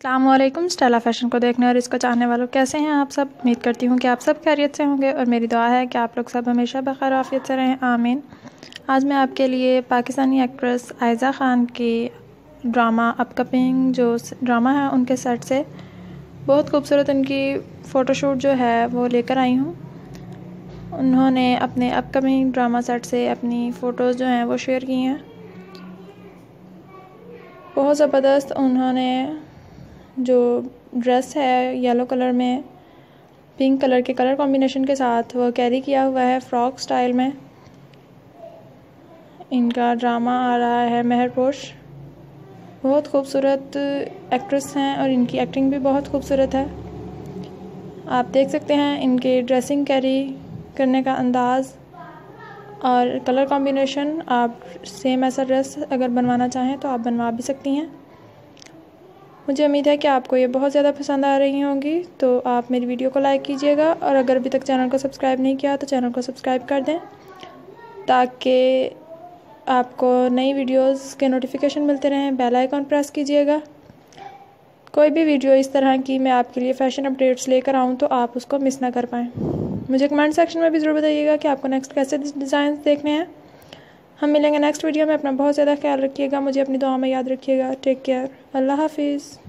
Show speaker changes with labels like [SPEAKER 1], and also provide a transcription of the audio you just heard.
[SPEAKER 1] अस्सलामुअलैकुम। Stella fashion को देखने और इसको चाहने वालों, कैसे हैं आप सब। उम्मीद करती हूँ कि आप सब खैरियत से होंगे और मेरी दुआ है कि आप लोग सब हमेशा बखैर आफियत से रहें, आमीन। आज मैं आपके लिए पाकिस्तानी एक्ट्रेस आयज़ा ख़ान की ड्रामा अपकमिंग जो ड्रामा है उनके सेट से बहुत खूबसूरत उनकी फ़ोटोशूट जो है वो लेकर आई हूँ। उन्होंने अपने अपकमिंग ड्रामा सेट से अपनी फ़ोटोज़ जो हैं वो शेयर की हैं। बहुत ज़बरदस्त उन्होंने जो ड्रेस है येलो कलर में पिंक कलर के कलर कॉम्बिनेशन के साथ वो कैरी किया हुआ है फ्रॉक स्टाइल में। इनका ड्रामा आ रहा है महरपोश। बहुत खूबसूरत एक्ट्रेस हैं और इनकी एक्टिंग भी बहुत खूबसूरत है। आप देख सकते हैं इनके ड्रेसिंग कैरी करने का अंदाज़ और कलर कॉम्बिनेशन। आप सेम ऐसा ड्रेस अगर बनवाना चाहें तो आप बनवा भी सकती हैं। मुझे उम्मीद है कि आपको ये बहुत ज़्यादा पसंद आ रही होंगी, तो आप मेरी वीडियो को लाइक कीजिएगा और अगर अभी तक चैनल को सब्सक्राइब नहीं किया तो चैनल को सब्सक्राइब कर दें ताकि आपको नई वीडियोस के नोटिफिकेशन मिलते रहें। बेल आइकॉन प्रेस कीजिएगा। कोई भी वीडियो इस तरह की मैं आपके लिए फ़ैशन अपडेट्स लेकर आऊँ तो आप उसको मिस ना कर पाएँ। मुझे कमेंट सेक्शन में भी ज़रूर बताइएगा कि आपको नेक्स्ट कैसे डिज़ाइन देखने हैं। हम मिलेंगे नेक्स्ट वीडियो में। अपना बहुत ज़्यादा ख्याल रखिएगा, मुझे अपनी दुआ में याद रखिएगा। टेक केयर, अल्लाह हाफिज़।